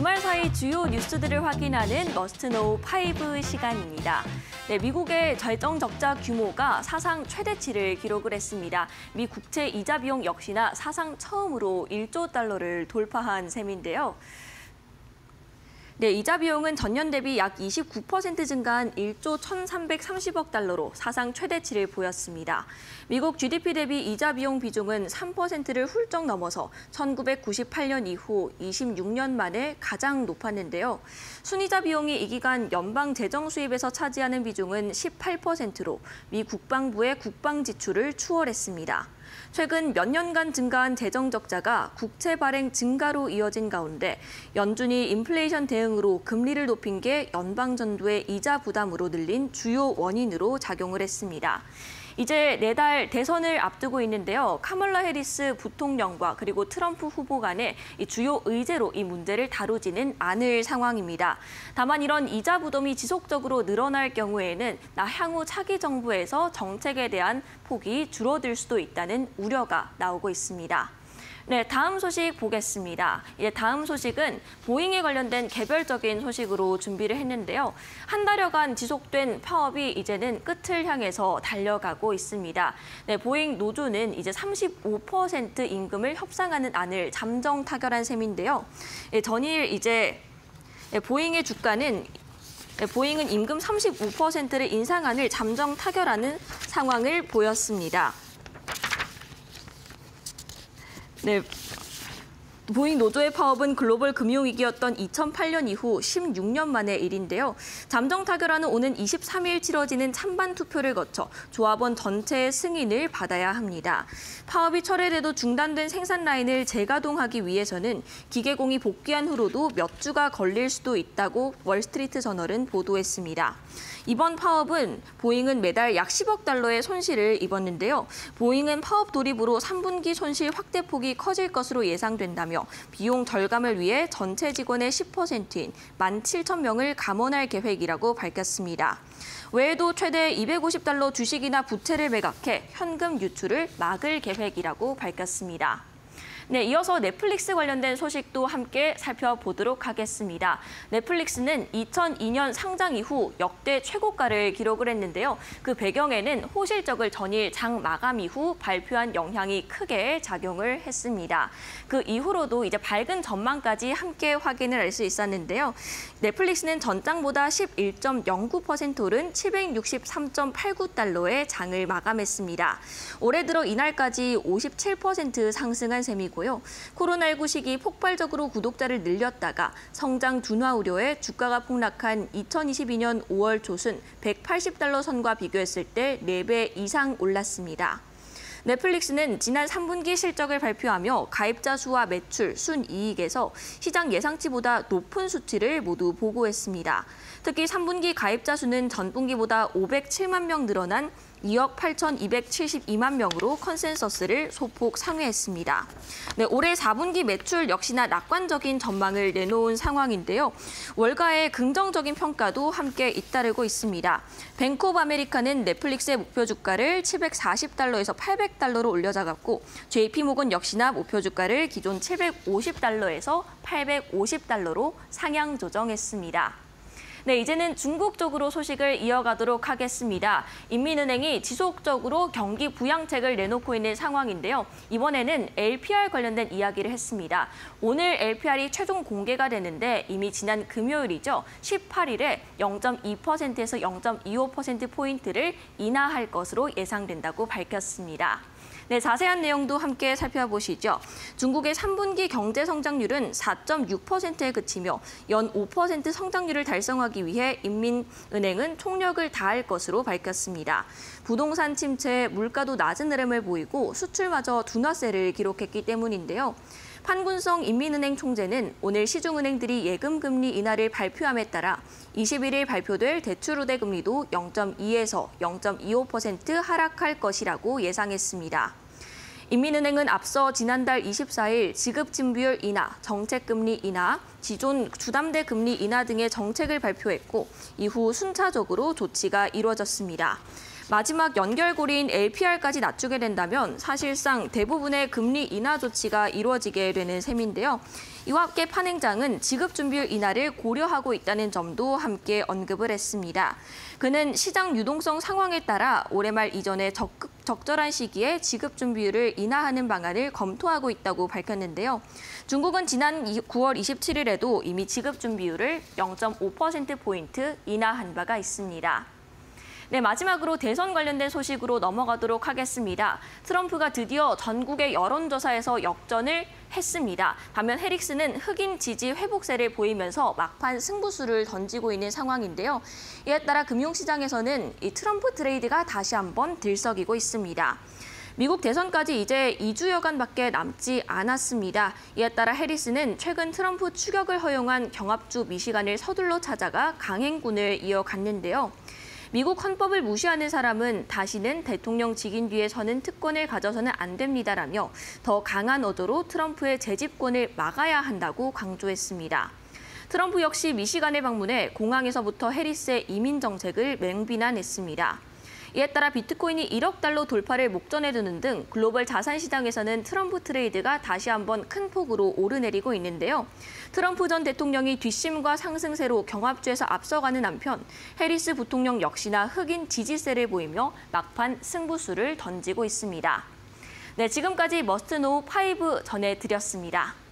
주말 사이 주요 뉴스들을 확인하는 머스트노우 5 시간입니다. 네, 미국의 재정 적자 규모가 사상 최대치를 기록을 했습니다. 미 국채 이자 비용 역시나 사상 처음으로 1조 달러를 돌파한 셈인데요. 네, 이자 비용은 전년 대비 약 29% 증가한 1조 1,330억 달러로 사상 최대치를 보였습니다. 미국 GDP 대비 이자 비용 비중은 3%를 훌쩍 넘어서 1998년 이후 26년 만에 가장 높았는데요. 순이자 비용이 이 기간 연방 재정 수입에서 차지하는 비중은 18%로 미 국방부의 국방 지출을 추월했습니다. 최근 몇 년간 증가한 재정 적자가 국채 발행 증가로 이어진 가운데 연준이 인플레이션 대응으로 금리를 높인 게 연방 정부의 이자 부담으로 늘린 주요 원인으로 작용을 했습니다. 이제 내달 대선을 앞두고 있는데요. 카멀라 해리스 부통령과 그리고 트럼프 후보 간의 주요 의제로 이 문제를 다루지는 않을 상황입니다. 다만 이런 이자 부담이 지속적으로 늘어날 경우에는 향후 차기 정부에서 정책에 대한 폭이 줄어들 수도 있다는 우려가 나오고 있습니다. 네, 다음 소식 보겠습니다. 다음 소식은 보잉에 관련된 개별적인 소식으로 준비를 했는데요. 한 달여간 지속된 파업이 이제는 끝을 향해서 달려가고 있습니다. 네, 보잉 노조는 이제 35% 임금을 협상하는 안을 잠정 타결한 셈인데요. 전일 이제 보잉의 주가는 보잉은 임금 35%를 인상안을 잠정 타결하는 상황을 보였습니다. 네, 보잉 노조의 파업은 글로벌 금융위기였던 2008년 이후 16년 만의 일인데요. 잠정 타결안은 오는 23일 치러지는 찬반 투표를 거쳐 조합원 전체의 승인을 받아야 합니다. 파업이 철회돼도 중단된 생산 라인을 재가동하기 위해서는 기계공이 복귀한 후로도 몇 주가 걸릴 수도 있다고 월스트리트 저널은 보도했습니다. 이번 파업은 보잉은 매달 약 10억 달러의 손실을 입었는데요. 보잉은 파업 돌입으로 3분기 손실 확대폭이 커질 것으로 예상된다며 비용 절감을 위해 전체 직원의 10%인 17,000명을 감원할 계획이라고 밝혔습니다. 외에도 최대 250달러 주식이나 부채를 매각해 현금 유출을 막을 계획이라고 밝혔습니다. 네, 이어서 넷플릭스 관련된 소식도 함께 살펴보도록 하겠습니다. 넷플릭스는 2002년 상장 이후 역대 최고가를 기록을 했는데요. 그 배경에는 호실적을 전일 장 마감 이후 발표한 영향이 크게 작용을 했습니다. 그 이후로도 이제 밝은 전망까지 함께 확인을 할 수 있었는데요. 넷플릭스는 전장보다 11.09% 오른 763.89달러의 장을 마감했습니다. 올해 들어 이날까지 57% 상승한 셈이고 코로나19 시기 폭발적으로 구독자를 늘렸다가 성장 둔화 우려에 주가가 폭락한 2022년 5월 초순 180달러 선과 비교했을 때 4배 이상 올랐습니다. 넷플릭스는 지난 3분기 실적을 발표하며 가입자 수와 매출, 순이익에서 시장 예상치보다 높은 수치를 모두 보고했습니다. 특히 3분기 가입자 수는 전분기보다 507만 명 늘어난 2억 8,272만 명으로 컨센서스를 소폭 상회했습니다. 네, 올해 4분기 매출 역시나 낙관적인 전망을 내놓은 상황인데요. 월가의 긍정적인 평가도 함께 잇따르고 있습니다. 뱅크 오브 아메리카는 넷플릭스의 목표 주가를 740달러에서 800달러로 올려잡았고 JP모건 역시나 목표 주가를 기존 750달러에서 850달러로 상향 조정했습니다. 네, 이제는 중국 쪽으로 소식을 이어가도록 하겠습니다. 인민은행이 지속적으로 경기 부양책을 내놓고 있는 상황인데요. 이번에는 LPR 관련된 이야기를 했습니다. 오늘 LPR이 최종 공개가 되는데 이미 지난 금요일이죠. 18일에 0.2%에서 0.25%포인트를 인하할 것으로 예상된다고 밝혔습니다. 네, 자세한 내용도 함께 살펴보시죠. 중국의 3분기 경제 성장률은 4.6%에 그치며 연 5% 성장률을 달성하기 위해 인민은행은 총력을 다할 것으로 밝혔습니다. 부동산 침체에 물가도 낮은 흐름을 보이고 수출마저 둔화세를 기록했기 때문인데요. 판군성 인민은행 총재는 오늘 시중은행들이 예금금리 인하를 발표함에 따라 21일 발표될 대출 우대 금리도 0.2에서 0.25% 하락할 것이라고 예상했습니다. 인민은행은 앞서 지난달 24일 지급진비율 인하, 정책금리 인하, 기존 주담대 금리 인하 등의 정책을 발표했고 이후 순차적으로 조치가 이루어졌습니다. 마지막 연결고리인 LPR까지 낮추게 된다면 사실상 대부분의 금리 인하 조치가 이루어지게 되는 셈인데요. 이와 함께 판행장은 지급 준비율 인하를 고려하고 있다는 점도 함께 언급을 했습니다. 그는 시장 유동성 상황에 따라 올해 말 이전에 적절한 시기에 지급 준비율을 인하하는 방안을 검토하고 있다고 밝혔는데요. 중국은 지난 9월 27일에도 이미 지급 준비율을 0.5%포인트 인하한 바가 있습니다. 네, 마지막으로 대선 관련된 소식으로 넘어가도록 하겠습니다. 트럼프가 드디어 전국의 여론조사에서 역전을 했습니다. 반면 해리스는 흑인 지지 회복세를 보이면서 막판 승부수를 던지고 있는 상황인데요. 이에 따라 금융시장에서는 이 트럼프 트레이드가 다시 한번 들썩이고 있습니다. 미국 대선까지 이제 2주여간밖에 남지 않았습니다. 이에 따라 해리스는 최근 트럼프 추격을 허용한 경합주 미시간을 서둘러 찾아가 강행군을 이어갔는데요. 미국 헌법을 무시하는 사람은 다시는 대통령 직인 뒤에 서는 특권을 가져서는 안 됩니다라며 더 강한 어조로 트럼프의 재집권을 막아야 한다고 강조했습니다. 트럼프 역시 미시간을 방문해 공항에서부터 해리스의 이민 정책을 맹비난했습니다. 이에 따라 비트코인이 1억 달러 돌파를 목전에 두는 등 글로벌 자산 시장에서는 트럼프 트레이드가 다시 한번 큰 폭으로 오르내리고 있는데요. 트럼프 전 대통령이 뒷심과 상승세로 경합주에서 앞서가는 한편 해리스 부통령 역시나 흑인 지지세를 보이며 막판 승부수를 던지고 있습니다. 네, 지금까지 머스트노우 5 전해드렸습니다.